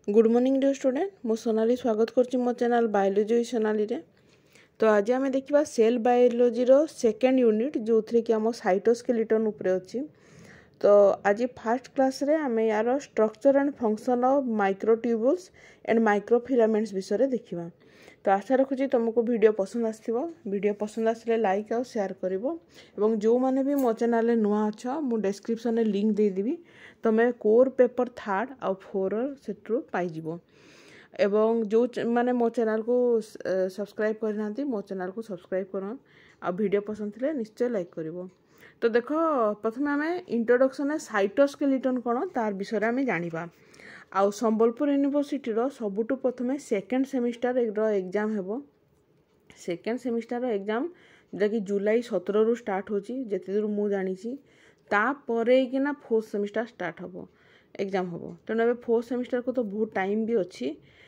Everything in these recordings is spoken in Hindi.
गुड मॉर्निंग डियर स्टूडेंट मु सोनाली स्वागत करछि मो चैनल बायोलॉजी विथ सोनाली रे। तो आज आम देखा सेल बायोलॉजी रो सेकेंड यूनिट जो थी कि आम साइटोस्केलेटन उपरे अछि। तो आज फर्स्ट क्लास रे आम यार structure and function of microtubules and microfilaments विषय देखा। तो आशा रखुची तुमको वीडियो पसंद आसथिबो। वीडियो पसंद आसले लाइक और शेयर करिवो एवं जो माने भी मो चैनल रे नुआ अछ मु डिस्क्रिप्शन रे लिंक दे देबी। तुम कोर पेपर 3 और 4 सेट्रु पाई जिवो एवं जो माने मो चैनल को सब्सक्राइब करना मो चैनल को सब्सक्राइब करन आ वीडियो पसंद थिले निश्चय लाइक करिवो। तो देखो प्रथम आम इंट्रोडक्शन साइटोस्केलेटन कौन तार विषय में जानिबा। आउ संबलपुर यूनिवर्सिटी रो सबुठु प्रथमे सेकेंड सेमिस्टर एग्जाम हेबो। सेकेंड सेमिस्टर एग्जाम जोटा कि जुलाई 17 रु स्टार्ट होची जेते दूर मु जानी छी। तापरे कि ना फोर्थ सेमिस्टर स्टार्ट हबो एग्जाम हबो। तेणु ए फोर्थ सेमिस्टर को तो बहुत टाइम भी अच्छी।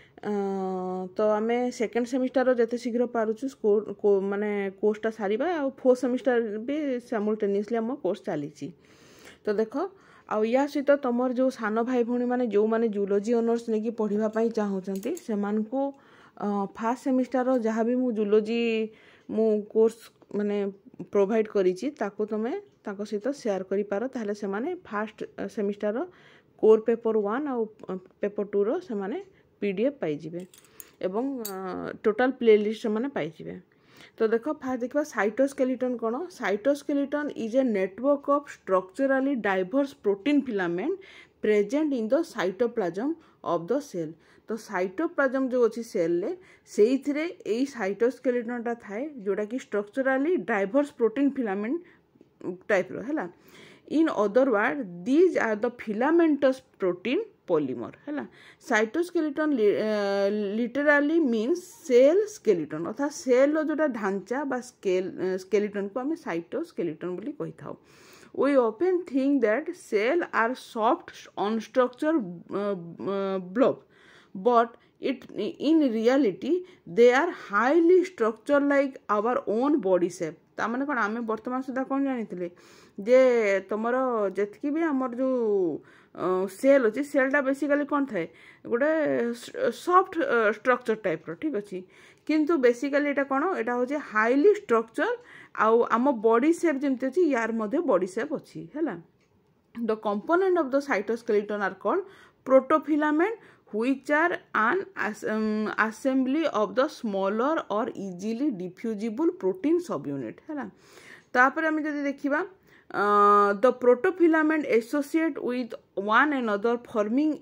तो आम सेकेंड सेमिस्टर जिते शीघ्र पारुचु माने कोर्सटा सारिबा आ फोर्थ सेमिस्टर भी साइमल्टेनियसली आम कोर्स चली। तो देख आ या सहित तुम जो सान भाई भौणी मैंने जो मैंने जूलोजी ऑनर्स नहीं पढ़ापी चाहूँगी से फर्स्ट सेमिस्टर जहाँ भी मु जूलोजी मु कोर्स माने प्रोवाइड करी ताको तुमे ताको सहित शेयर करि पारो ताहले से माने फर्स्ट सेमिस्टर कोर पेपर 1 और पेपर 2 रो से माने पीडीएफ पाई जिवे एवं टोटल प्लेलिस्ट से माने पाई जिवे। तो देखो फास्ट देखा साइटोस्केलेटन कौन। Cytoskeleton is a network of structurally diverse protein filament present in the cytoplasm of the cell. तो साइटोप्लाज्म जो अच्छी सेल रे से साइटोस्केलेटन थाए जोटा कि structurally diverse protein filament type रो है। In other word these are the filamentous protein polymer है। Cytoskeleton literally means cell skeleton अर्थात सेल जोटा ढांचा बा स्केलेटन को आम साइटोस्केलेटन बोली कहि थाउ। We often think that cells are soft unstructured blob, but in reality they are highly structured like our own body shape। तामाने कौन आम बर्तमान सुधा कौन जानी जे तुम जी भी आमर जो सेल अच्छी सेलटा बेसिकली कौन थाए गोटे सॉफ्ट स्ट्रक्चर टाइप रो ठीक अच्छी किंतु बेसिकली एटा कौन एटा होचे हाईली स्ट्रक्चर आउ आम बॉडी शेप जमती अच्छी यार मध्य बॉडी शेप अच्छी है। The component of the cytoskeleton are called protofilament which are an assembly of the smaller or easily diffusible protein subunit है। तापर आम जदि देखिबा the protofilament associate with one another forming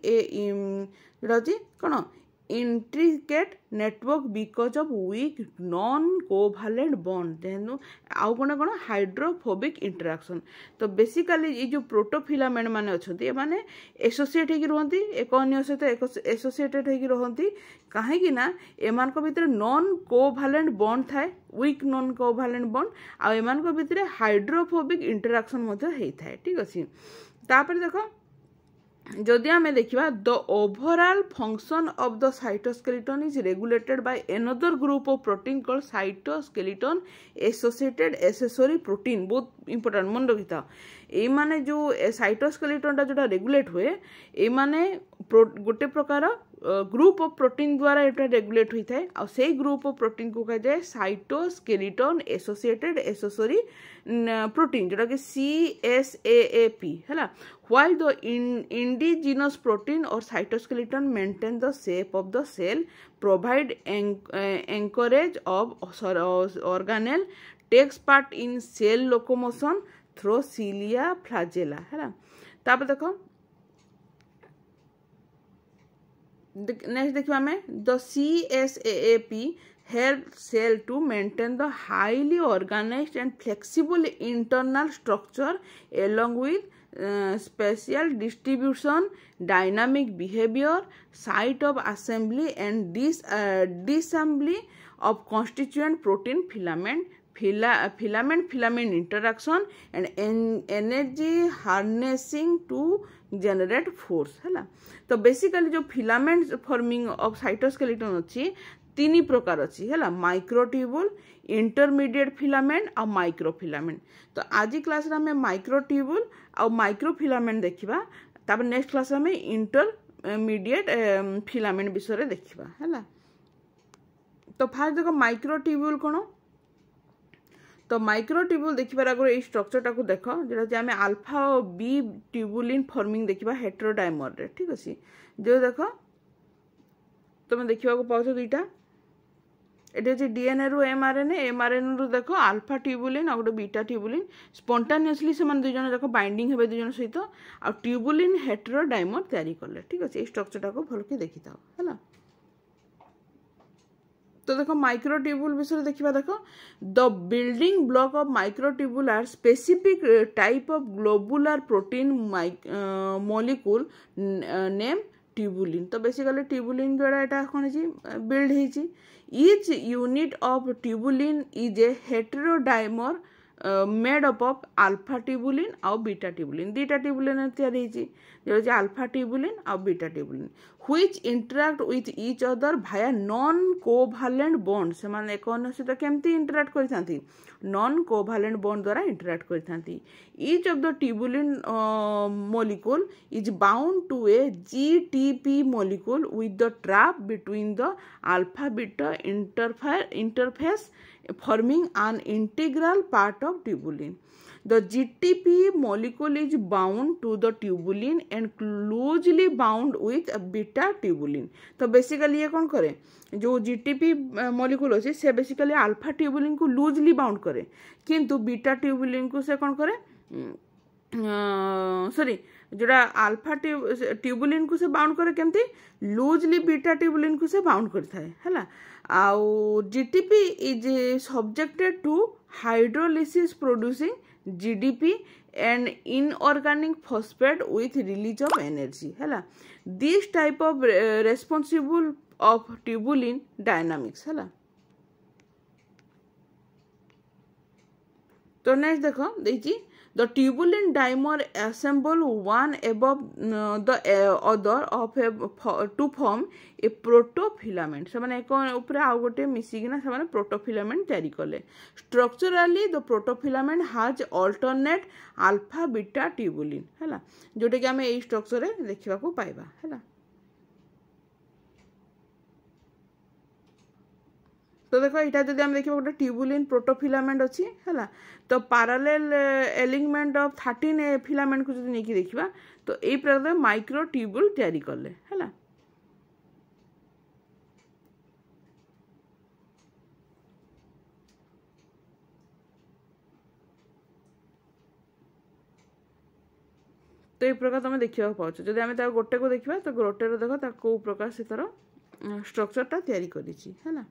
a कौन intricate network because of weak non-covalent bond देनु आउ कोन कोन हाइड्रोफोबिक इंटरेक्शन। तो बेसिकली ये जो प्रोटोफिलामेंट माने अछंती माने एसोसिएट होगी रहंती एक अन्य सहित एसोसिएटेड होगी रहंती काहे ना एमान को भितर नॉन कोवैलेंट बॉन्ड थाए वीक नॉन कोवैलेंट बॉन्ड आ एमान को भितर हाइड्रोफोबिक इंटरेक्शन मते हेई थाए ठीक अछि। तापर देखो जदि आम देखा the overall function of the cytoskeleton is regulated by another group of protein called cytoskeleton associated accessory protein. बहुत इंपोर्टेंट मन रखिता ए माने जो साइटोस्केलेटन जोटा रेगुलेट हुए ए माने गोटे प्रकार ग्रुप ऑफ प्रोटीन द्वारा एटा रेगुलेट होता है और से ग्रुप ऑफ प्रोटीन को कहा जाए साइटोस्केलेटन एसोसिएटेड एक्सेसरी प्रोटीन जोटा कि CSAAP है। While the indigenous protein or cytoskeleton maintain the shape of the cell, provide anchorage of organelle, takes part in cell locomotion through cilia flagella है। तापर देखो नेक्स्ट देखिए हमें the CSAAP help cell to maintain the highly organized and flexible internal structure along with spatial distribution, dynamic behavior, site of assembly and disassembly of constituent protein filament interaction and energy harnessing to generate force है। तो बेसिकली जो फिलामेंट फॉर्मिंग ऑफ साइटोस्केलेटन अच्छी तीन प्रकार अच्छी है माइक्रोट्यूबुल इंटरमीडिएट फिलामेंट और माइक्रोफिलामेंट। तो आज क्लास रे हमें माइक्रोट्यूबुल और माइक्रोफिलामेंट देखा तापर नेक्स्ट क्लास में इंटर इंटरमीडिएट फिलामेंट विषय देखा है। तो फास्ट देख माइक्रोट्यूब्यूल कौन, तो माइक्रोट्यूब्यूल देखिबार आगे ये स्ट्रक्चर को देख जो आम अल्फा और बी ट्यूबुलिन फॉर्मिंग देखा हेटेरोडाइमर रे, ठीक अच्छे। जो देख तुम देखा पाच दुईटा ये हूँ डीएनए रु एमआरएनए रु देख अल्फा ट्यूबुलिन और गोटे बीटा ट्यूबुलिन स्पॉन्टानियसली से दुई जन देख बाइंडिंग हे दुई जन सहित आ ट्यूबुलिन हेटेरोडाइमर तैयारी कले, ठीक अच्छे। ये स्ट्रक्चर को भल के देखी था है। तो देखो माइक्रोट्यूबुल विषय देखा देख the building block of microtubule are specific type of globular protein molecule name tubulin. तो बेसिकली ट्यूबुलिन द्वारा यहाँ कौन बिल्ड होती। Each unit of tubulin is a heterodimer made up of alpha tubulin और बीटा ट्यूबुलिन। दुईटा ट्यूबुलिन तैयारी जो अल्फा ट्यूबुलिन और beta tubulin which interact with each other via non covalent bond। से माने एक अन्य सहित केमती इंटराक्ट करिथांती, नॉन कोवैलेंट बॉन्ड द्वारा इंटराक्ट करिथांती। Each of the tubulin molecule is bound to a GTP molecule with the trap between the alpha beta interface forming an integral part of tubulin। The GTP molecule is bound to the tubulin and loosely bound with a beta tubulin। तो बेसिकली ये कौन करे, जो GTP मॉलिक्यूल अच्छे से बेसिकली अल्फा ट्यूबुलिन को लूजली बाउंड करे, किंतु बीटा ट्यूबुलिन को से कौन करे सॉरी जोड़ा अल्फा ट्यूबुलिन को से बाउंड करे केमती लूजली बीटा ट्यूबुलिन को से बाउंड करता है। आउ GTP is subjected to hydrolysis producing GDP and inorganic phosphate with release of energy है। This type of responsible of tubulin dynamics है। तो नेक्स्ट देखो देखिए the tubulin dimer assemble one above the other of to form a protofilament। से माने एक ऊपर आउ गोटे मिसिकिना से माने प्रोटोफिलामेंट तैयारी कले। Structurally the protofilament has alternate alpha beta tubulin है, जोटा कि आम यही स्ट्रक्चर देखा पाइबा है। तो देखो यहाँ जब आम देखा गोटे ट्यूबुलिन प्रोटोफिलामेंट अच्छी है, तो पैरेलल एलिमेंट ऑफ 13 फिलामेंट को जो नहीं देखा तो यही प्रकार माइक्रोट्यूबुल तैयारी कले है। तो ये प्रकार तुम देखा पाच जब आम गोटे को देखा तो गोटे देख कौ प्रकार से तार स्ट्रक्चरटा तैयारी करी है।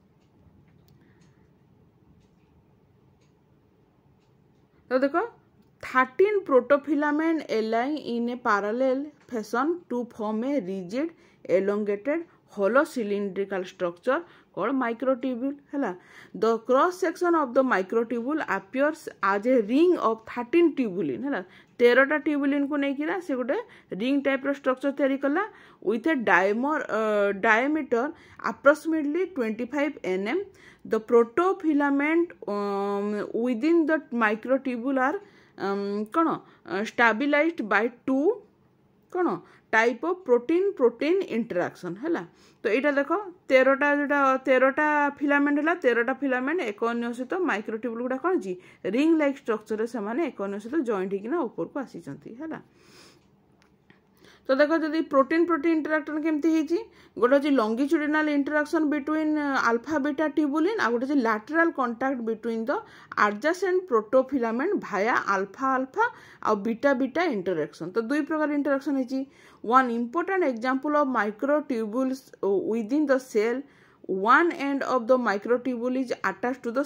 तो देखो 13 protofilament align in a parallel fashion to form a rigid elongated hollow cylindrical structure called microtubule है। The cross section of the microtubule appears as a ring of 13 tubulin है। 13टा ट्यूबुलिन को नहीं से गोटे रिंग टाइप रो स्ट्रक्चर तैयारी कला with a diameter approximately 25 nm। The protofilament within the microtubule are कौन stabilized by two कौन टाइप ऑफ प्रोटीन इंटराक्शन है। तो यहाँ देख 13टा फिलामेंट है, 13टा फिलामेंट एक अन्य सहित माइक्रोट्यूबुल गुड़ा कौन जी रिंग लाइक स्ट्रक्चर से एक अन्य सहित जॉइंट होना ऊपर को आसी है। तो देखो जब प्रोटीन इंटराक्शन केमती गोटे अच्छे longitudinal interaction between alpha beta tubulin आ गोटे lateral contact between the adjacent protofilament भाया अल्फा आ बीटा इंटराक्शन। तो दुई प्रकार इंटराक्शन है। One important example of microtubules within the cell, one end of the microtubule is attached to the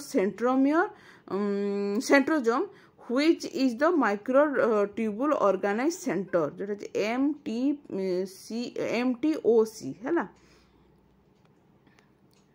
centrosome which is the microtubule organized center जो MTOC है।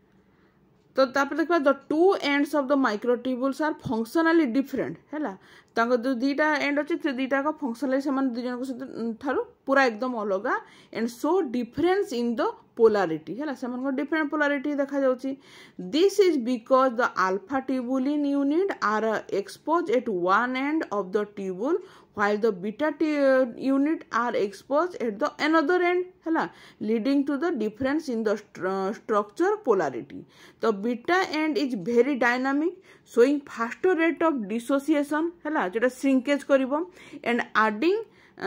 तो तापर देखा the two ends of the microtubules are functionally different है। जो दीटा एंड अच्छे से दीटा का फंक्शनली से दुई जन ठारू पूरा एकदम अलग end so difference in the polarity है से डिफरेंट पोलारिटी देखा जाउची this is because the alpha tubulin unit are expose at one end of the tubule while the beta unit are exposed at the another end है leading to the difference in the structure polarity. The beta end is very dynamic showing faster rate of dissociation है जोटा shrinkage करिवो and adding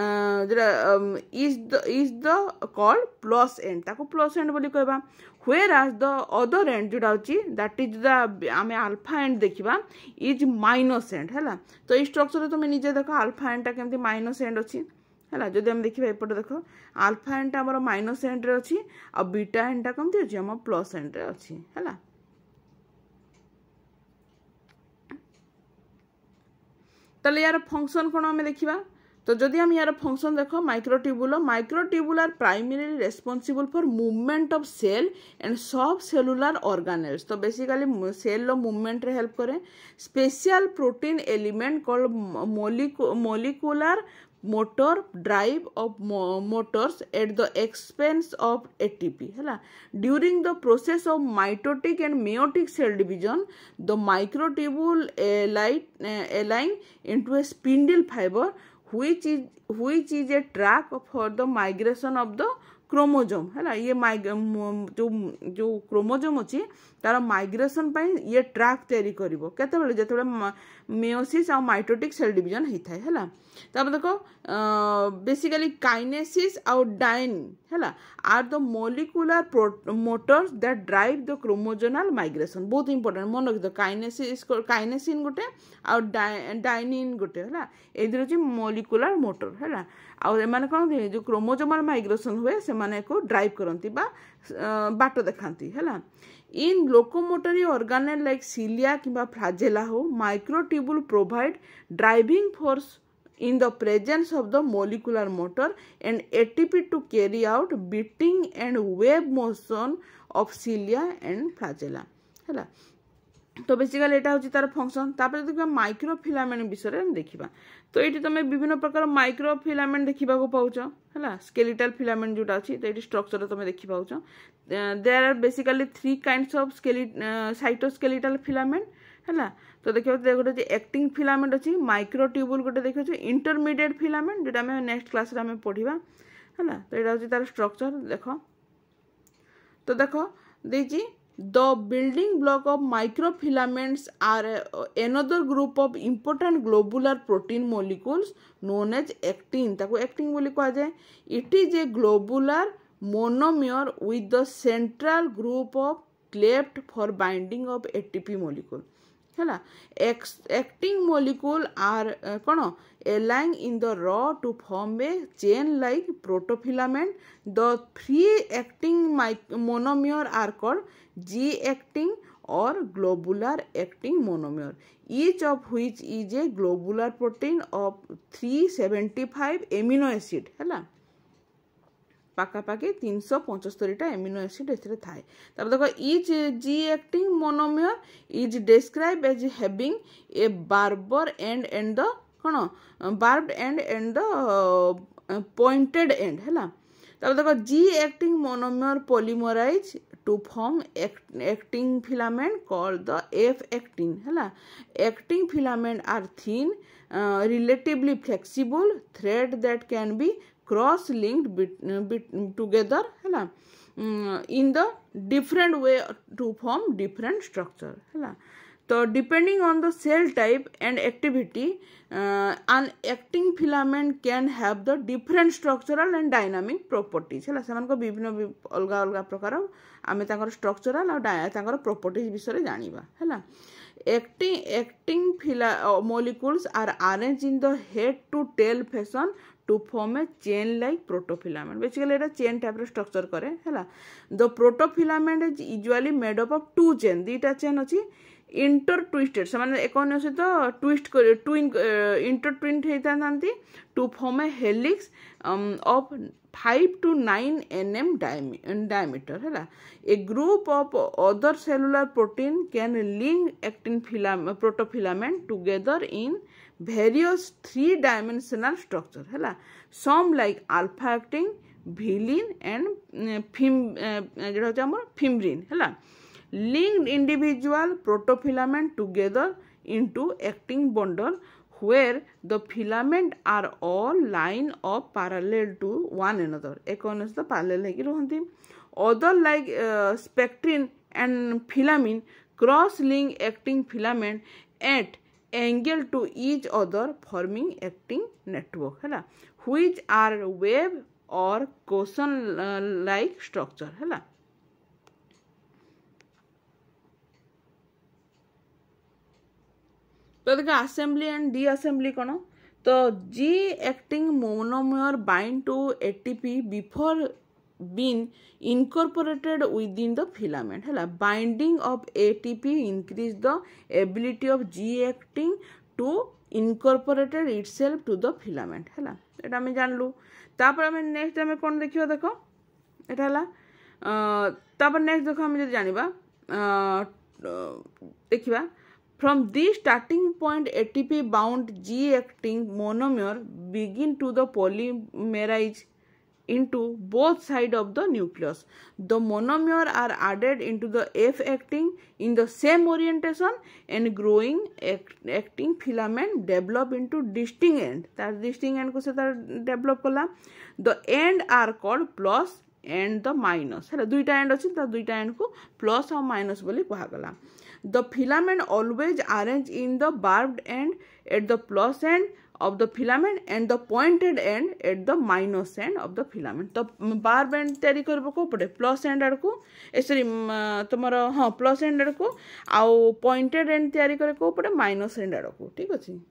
is the called plus end ताको plus end बोली कहबा whereas the other end जोटा होची that is the आमे alpha end देखिबा is minus end है तो ई स्ट्रक्चर तुम निजे देखो alpha end टा केमती minus end अछि है जदि हम देखिबा एपटे देखो alpha end टा हमर minus end रे अछि आ beta end टा केमती अछि हम plus end रे अछि है तले यार फंक्शन कोन हमें देखिबा तो जदि हम यार फंक्शन देखो microtubule are primarily responsible for movement of cell and subcellular organelles तो बेसिकली सेल लो मूवमेंट रे हेल्प करे special protein element called molecular motor drive of motors at the expense of ATP है during the process of mitotic and meiotic cell division the microtubule align into a spindle fiber which is a track for the migration of the chromosome है ये जो क्रोमोजोम अच्छी तार माइग्रेशन पाई ये ट्रैक तैयारी करिवो केतेबेले जेतेबेले मेयोसिस और माइटोटिक सेल डिवीजन होता है तब देखो बेसिकली काइनेसिस और डाइन है are the molecular motors that drive the chromosomal migration बहुत इंपोर्टेंट मन रखि दो काइनेसिन गोटे और डाइनिन गोटे है एदिर अछि मोलिकुलर मोटर है और एमाने कोन जो क्रोमोजोमल माइग्रेशन हुए से माने को ड्राइव करंती बा बाट देखांती है in locomotory organelle like cilia किंबा फ्लैजेला हो microtubule provide driving force in the presence of the molecular motor and ATP to carry out beating and wave motion of cilia and flagella है तो बेसिकली एटा होची तार फंक्शन तापर देखिबा माइक्रोफिलामेंट विषय रे देखिबा तो एटी तमे विभिन्न प्रकार माइक्रोफिलामेंट देखिबा को पाउछो है स्केलेटल फिलामेंट जोटा अछि तो एटी स्ट्रक्चर तमे देखि पाउछो there are basically 3 kinds of cytoskeletal filament है तो देखियो गोटे एक्टिंग फिलामेंट अच्छी माइक्रोट्यूबुल गोटे देखियो इंटरमीडिएट फिलामेंट जोटा हमें नेक्स्ट क्लास रे हमें पढ़िबा है तो एटा होची तार स्ट्रक्चर देखो तो देखो देजी the building block of microfilaments are another group of important globular protein molecules known as actin ताको actin बोली कहा जाए it is a globular monomer with the central group of cleft for binding of ATP molecule है acting molecule are कौन align in the raw to form a chain like protofilament the free acting monomer are called G-acting or globular acting monomer each of which is a globular protein of 375 amino acid है पाखापाखि 375 एमिनो एसिड एथिरे थाए तब देखो each G actin monomer is describe as having a barbed end the कोन barbed end the pointed end है तब देखो G actin monomer polymerize to form acting filament called the F-actin है acting filament are thin relatively flexible thread that can be cross linked together है in the different way to form different structure है तो depending on the cell type and activity an acting filament can have the different structural and dynamic properties है सेमान को विभिन्न अलग अलग प्रकार आमे ताकर स्ट्रक्चरल और ताकर प्रॉपर्टीज विषय जानिबा है acting molecules are arranged in the head to tail fashion to form a chain like protofilament basically এটা chain type structure करे है the protofilament is usually made up of two chain दीटा chain अछि इंटर ट्विस्टेड से माने एक अन्य सहित ट्विस्ट कर ट्विन इंटर ट्विन हेता नांती to form a helix of 5 to 9 nm diameter है a group of other cellular protein can link actin protofilament together in various 3-dimensional structure है some like alpha actin vilin and fimbrine है linked individual protofilament together into actin bundle where the filament are all line up parallel to one another एक अन्य parallel है कि रोहंती other like spectrin and filamin cross link actin filament at angle to each other forming actin network है which are wave or cushion like structure है तो देखो असेंबली एंड डी असेंबली कौन तो G actin monomer bind to ATP before been incorporated within the filament है binding of ATP increase the ability of G actin to incorporated itself to the filament है एटा आम जानलु तापर आम नेक्स्ट आम कौन देखियो देखो एटा हला तापर नेक्स्ट देखो आम जदि जानिबा देखिबा from this starting point ATP bound G acting monomer begin to the polymerize into both sides of the nucleus. The monomer are added into the F acting in the same orientation and growing acting filament develop into distinct end. That distinct end को से develop कला. The end are called plus and the minus. है दुईटा end अच्छी तो दुईटा end को plus और minus बोली कहा गला. The filament always arranged in the barbed end at the plus end of the filament and the pointed end at the minus end of the filament. तो barbed end तैयारी करबो को पड़े plus end आड़ को सॉरी तुम्हारा हाँ plus end आड़ को आउ pointed end तैयारी करे को पड़े minus end आड़ को ठीक अछि.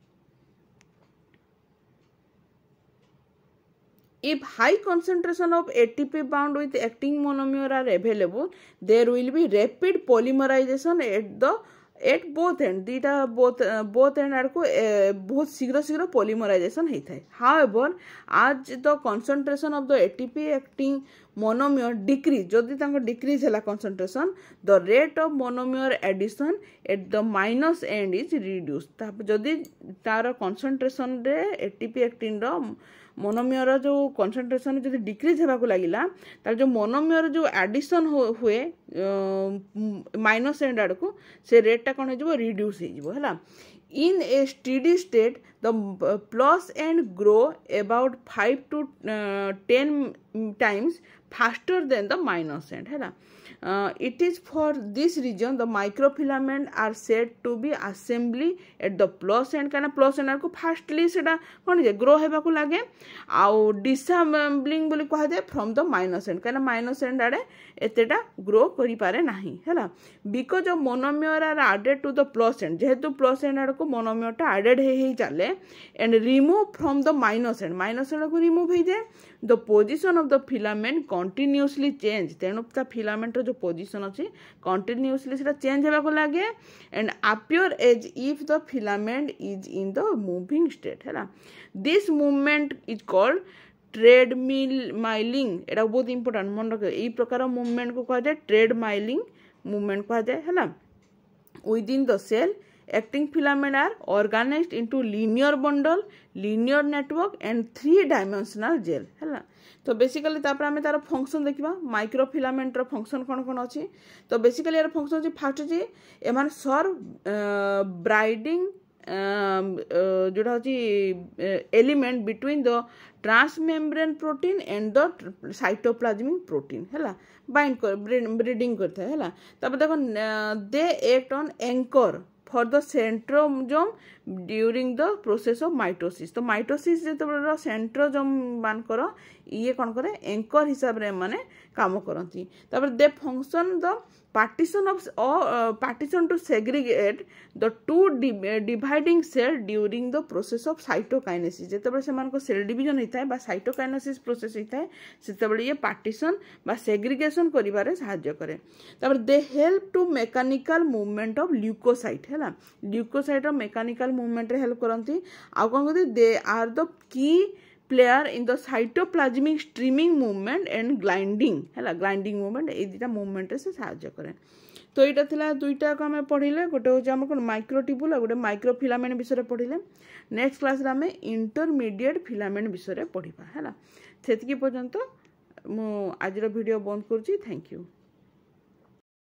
If high concentration of ATP bound with acting monomer are available, there will be rapid polymerization at both end. दीटा both end आड़ को बहुत शीघ्र polymerization होता है. However, as the concentration of the ATP acting monomer decrease, जदि तांको decrease है concentration, the rate of monomer addition at the minus end is reduced. ताप जदि तार concentration रे ATP acting रो मोनोमियर जो कंसंट्रेशन जो डिक्रीज होगा लगिला तार जो मोनोमियर जो एडिशन हुए माइनस एंड आड़ को से रेटा कौन हो रिड्यूस हो in a steady state the plus end grow about 5 to 10 times faster than the minus end है it is for this reason the microfilament are said to be assembly at the plus end कहना plus end को fastly सेटा कौन जे grow हेबा को लागे आउ disassembling बोली कहा जाए from the minus end कहना minus end आड़े एतेटा grow करी पारे नहीं है because of monomer are added to the plus end जेहेतु plus end आड़ को monomer टा added हे चले and remove from the minus end को remove हे जाए the position of the filament continuously change तेणु ता filament जो position अच्छी continuously सेटा change हेबा को लागे and appear as if the filament is in the moving state है this movement is called treadmilling एटा बहुत important मन रखे ई प्रकार movement को कहा जाए treadmilling movement कहा जाए है within the cell acting filament are organized into linear bundle linear network and 3-dimensional gel है तो बेसिकली तापर आमे तार फंक्शन देखिबा माइक्रोफिलामेंट रो फंक्शन कोन अछि तो बेसिकली यार फंक्शन अछि फास्ट अछि एमान सर्व ब्राइडिंग जोटा अछि element between the transmembrane protein and the cytoplasmic protein है बाइंड कर ब्रीडिंग करता है तापर देखो they act on anchor for the centrosome during the process of mitosis तो mitosis जो centrosome मानकर ये कौन करे एंकर हिसाब रे माने काम करती तापर they function the partition to segregate the two dividing cell during the process of cytokinesis जेतेबेले से मान को सेल डिवीजन होता है बा साइटोकाइनेसिस प्रोसेस होता है सेतेबेले ये पार्टीशन बा सेग्रीगेशन करिबारे सहायता करे तापर they help to mechanical movement of leukocyte हैला ल्यूकोसाइट रो मेकानिकल मूवमेंट रे हेल्प करंती आ कोन कहते they are the key player in the cytoplasmic streaming movement and grinding है ग्राइंडिंग मूवमेंट ये दुटा मूवमेंट से सहायता करे तो यहाँ था दुईटा आम पढ़ले गोटे हूँ आम कौन माइक्रोट्यूब्यूल और गोटे माइक्रोफिलामेंट विषय पढ़ले नेक्स्ट क्लास आम इंटरमीडिएट फिलामेंट विषय पढ़ा है से पर्यंत मु आज वीडियो बंद करुँची थैंक यू।